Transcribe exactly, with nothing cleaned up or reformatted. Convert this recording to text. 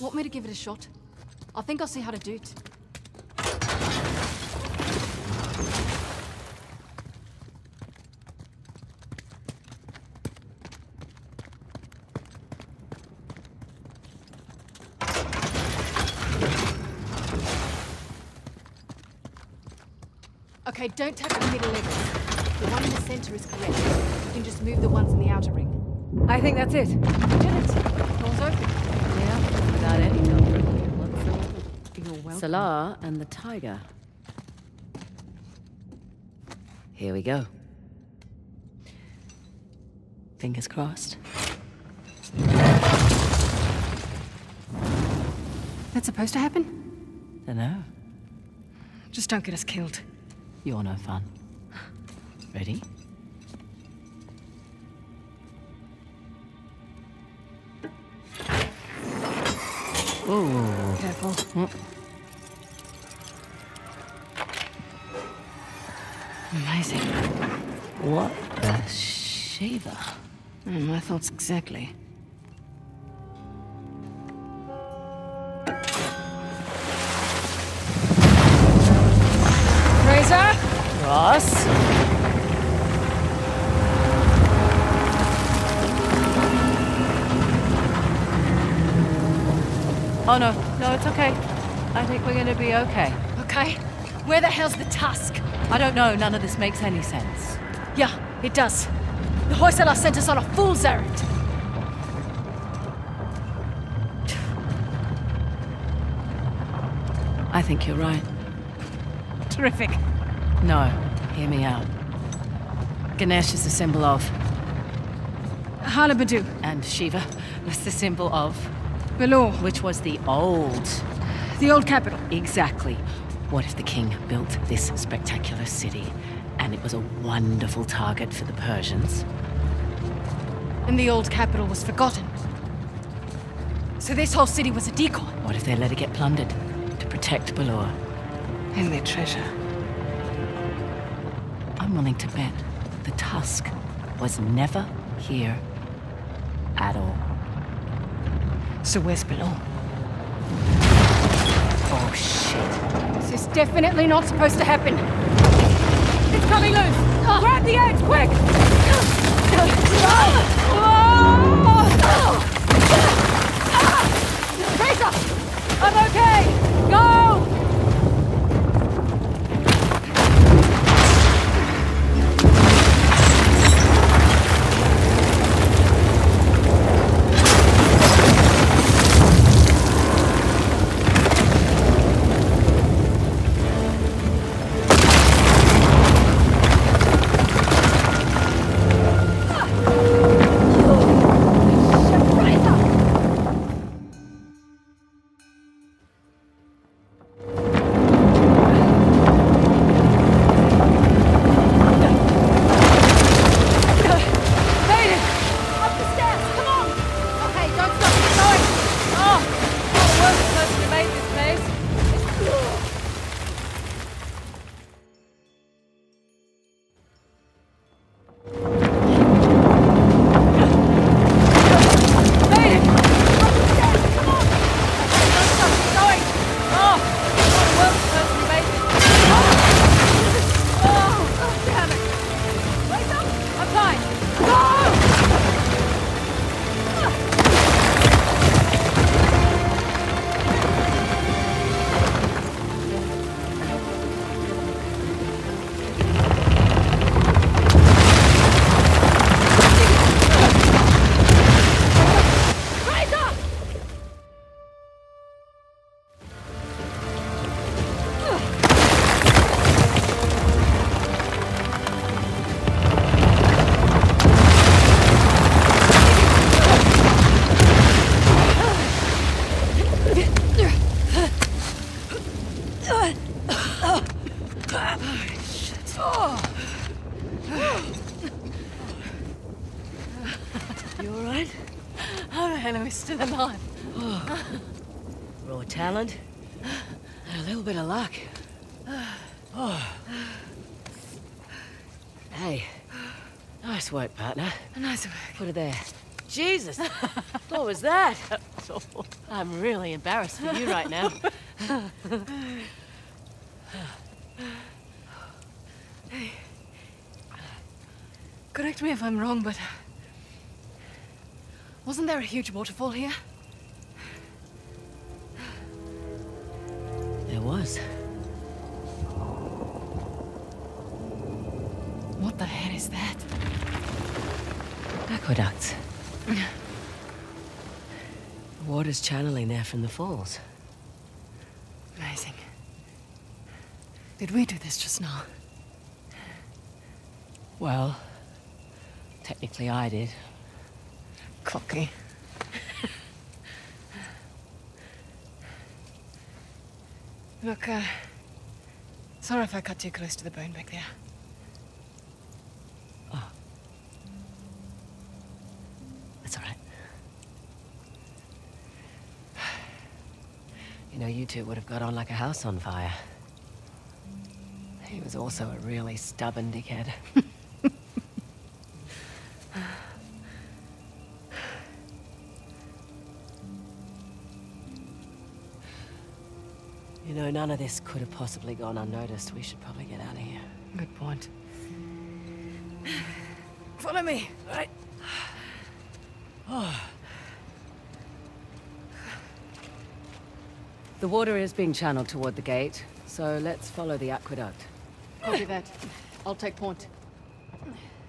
want me to give it a shot? I think I'll see how to do it. Okay, don't tap the middle levels. The one in the center is correct. You can just move the ones in the outer ring. I think that's it. You did it. Door's open. Yeah, without any trouble whatsoever. You're welcome. Salah and the tiger. Here we go. Fingers crossed. That's supposed to happen? Dunno. Just don't get us killed. You're no fun. Ready? Ooh. Careful. Mm. Amazing. What the shaver? Mm, my thoughts exactly. Fraser? Ross? Oh no, no, it's okay. I think we're gonna be okay. Okay. Where the hell's the tusk? I don't know, none of this makes any sense. Yeah, it does. The Hoysala sent us on a fool's errand. I think you're right. Terrific. No, hear me out. Ganesh is the symbol of, Halabadu. and Shiva was the symbol of, Belor. which was the old. The old capital. Exactly. What if the king built this spectacular city, and it was a wonderful target for the Persians? And the old capital was forgotten. So this whole city was a decoy. What if they let it get plundered to protect Belor? And their treasure. I'm willing to bet the Tusk was never here at all. So where's Belor? Oh, shit. This is definitely not supposed to happen. It's coming loose! Grab the edge, quick! Fraser! I'm okay! Go! Still alive. Oh. Raw talent and a little bit of luck. Oh. Hey, nice work, partner. Nice work. Put her there. Jesus! What was that? I'm really embarrassed for you right now. Hey. Correct me if I'm wrong, but... wasn't there a huge waterfall here? There was. What the hell is that? Aqueducts. Water's channeling there from the falls. Amazing. Did we do this just now? Well, technically I did. Cocky. Look, uh... sorry if I cut too close to the bone back there. Oh. That's all right. You know, you two would have got on like a house on fire. He was also a really stubborn dickhead. You know, none of this could have possibly gone unnoticed. We should probably get out of here. Good point. Follow me. Right. Oh. The water is being channeled toward the gate, so let's follow the aqueduct. Copy that. I'll take point.